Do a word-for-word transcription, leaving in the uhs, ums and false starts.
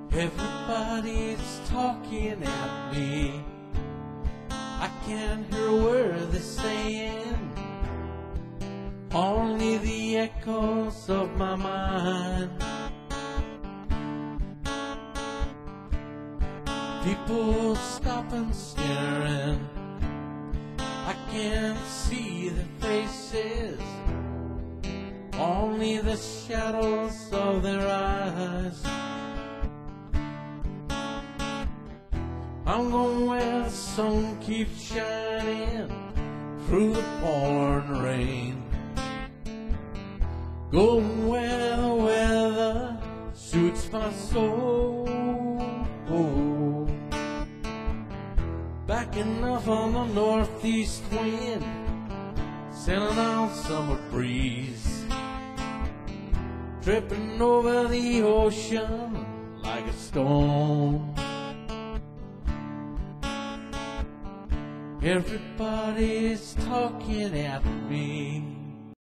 Everybody's talking at me. I can't hear a word they're saying, only the echoes of my mind. People stop and staring, I can't see their faces, only the shadows of their eyes. I'm going where the sun keeps shining through the pouring rain, going where the weather suits my soul. Backing up on the northeast wind, sailing on summer breeze, tripping over the ocean like a stone. Everybody's talking at me.